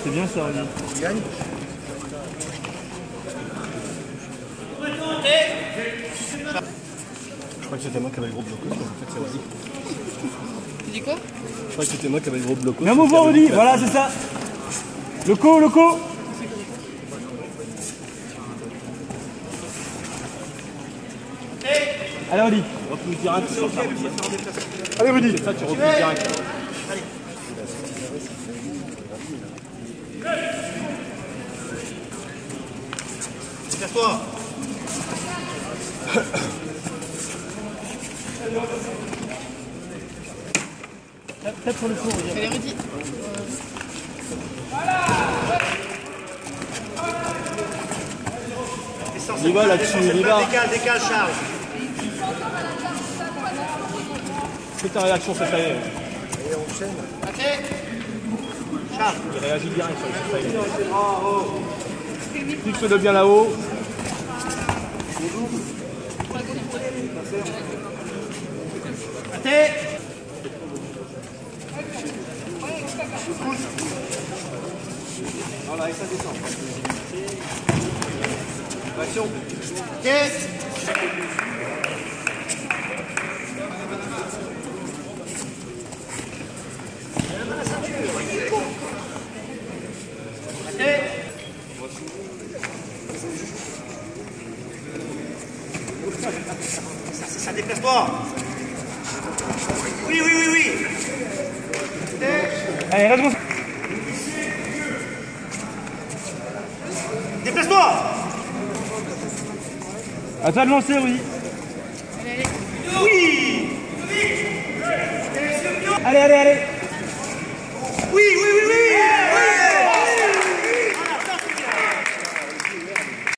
C'est bien ça, Rudy. Tu gagnes. Je crois que c'était moi qui avais le gros blocos, mais en fait c'est Rudy. Tu dis quoi? Je crois que c'était moi qui avais le gros blocos. Bien mouvement, Rudy, voilà, c'est ça. Loco, loco. Allez, Rudy. Repousse direct. Allez, Rudy. Ça, tu repousses direct. Casse-toi. Tape sur le four, Rudy. Allez, Rudy. Il va là-dessus, il va. Décale, Charles. Fais ta réaction, ça y est. Et on enchaîne. Charles. Il réagit direct sur le fait. Fixe-le bien là-haut. Voilà, et ça descend. Action. Ça déplace-toi. Oui. Allez, reste. Déplace-toi. À toi de lancer, Rudy. Allez, allez. Oui. Allez.